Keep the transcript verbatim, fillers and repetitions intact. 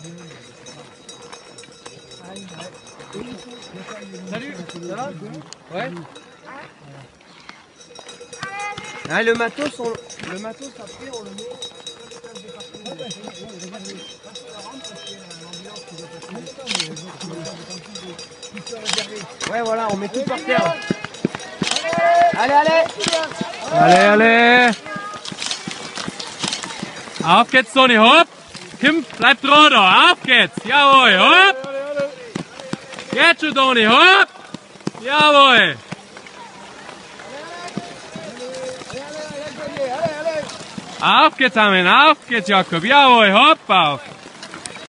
Salut, ça va? Ouais. Ah, le matos, on... le matos après on le met. Ouais, voilà, on met tout par terre. Allez, allez! Allez, allez! Auf geht's, Sonny, hopp! Kim, bleib dran da, auf geht's! Jawohl, hopp! Jetzt schon, Toni, hopp! Jawohl! Auf geht's, Armin, auf geht's, Jakob! Jawohl, hopp auf!